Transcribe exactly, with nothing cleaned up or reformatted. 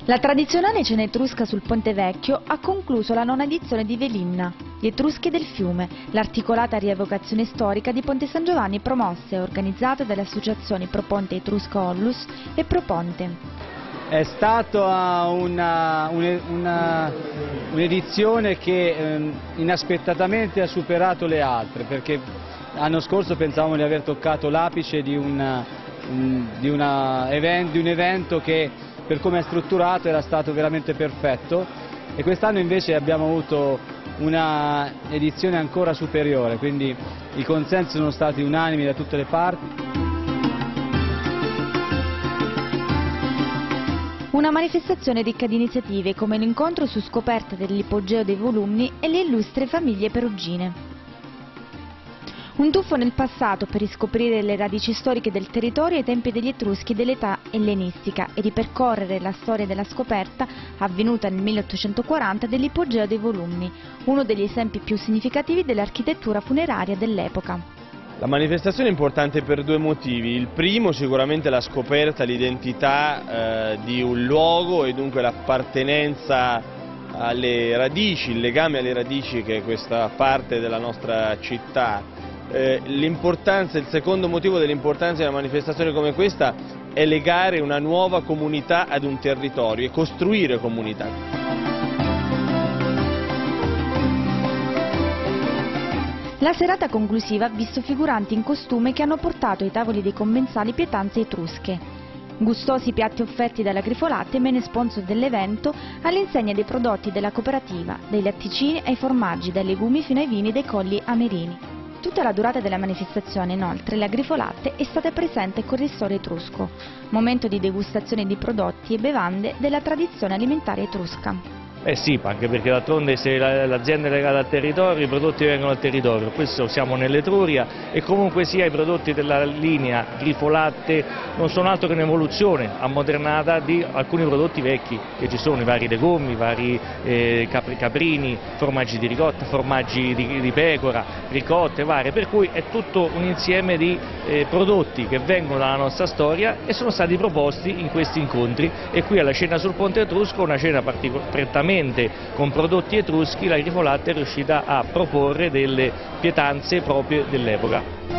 La tradizionale cena etrusca sul Ponte Vecchio ha concluso la nona edizione di Velinna, gli Etruschi del Fiume, l'articolata rievocazione storica di Ponte San Giovanni promossa e organizzata dalle associazioni Pro Ponte Etrusco Ollus e Pro Ponte. È stata un'edizione che eh, inaspettatamente ha superato le altre, perché l'anno scorso pensavamo di aver toccato l'apice di, una, un, di, una event, di un evento che per come è strutturato era stato veramente perfetto, e quest'anno invece abbiamo avuto una edizione ancora superiore, quindi i consensi sono stati unanimi da tutte le parti. Una manifestazione ricca di iniziative come l'incontro su scoperta dell'ipogeo dei volumni e le illustri famiglie perugine. Un tuffo nel passato per riscoprire le radici storiche del territorio ai tempi degli Etruschi dell'età ellenistica e ripercorrere la storia della scoperta avvenuta nel milleottocentoquaranta dell'ipogeo dei volumni, uno degli esempi più significativi dell'architettura funeraria dell'epoca. La manifestazione è importante per due motivi. Il primo sicuramente la scoperta, l'identità eh, di un luogo e dunque l'appartenenza alle radici, il legame alle radici che è questa parte della nostra città. Eh, l'importanza, il secondo motivo dell'importanza di una manifestazione come questa è legare una nuova comunità ad un territorio e costruire comunità. La serata conclusiva ha visto figuranti in costume che hanno portato ai tavoli dei commensali pietanze etrusche. Gustosi piatti offerti dalla Grifolatte, mene sponsor dell'evento, all'insegna dei prodotti della cooperativa, dai latticini ai formaggi, dai legumi fino ai vini dei colli amerini. Tutta la durata della manifestazione, inoltre, la Grifolatte è stata presente con il ristoro etrusco, momento di degustazione di prodotti e bevande della tradizione alimentare etrusca. Eh sì, anche perché d'altronde se l'azienda è legata al territorio, i prodotti vengono al territorio, questo siamo nell'Etruria e comunque sia i prodotti della linea Grifolatte non sono altro che un'evoluzione ammodernata di alcuni prodotti vecchi che ci sono, i vari legumi, i vari eh, caprini, formaggi di ricotta, formaggi di, di pecora, ricotte varie, per cui è tutto un insieme di eh, prodotti che vengono dalla nostra storia e sono stati proposti in questi incontri, e qui alla cena sul Ponte Etrusco, una cena prettamente con prodotti etruschi, la Grifolatte è riuscita a proporre delle pietanze proprie dell'epoca.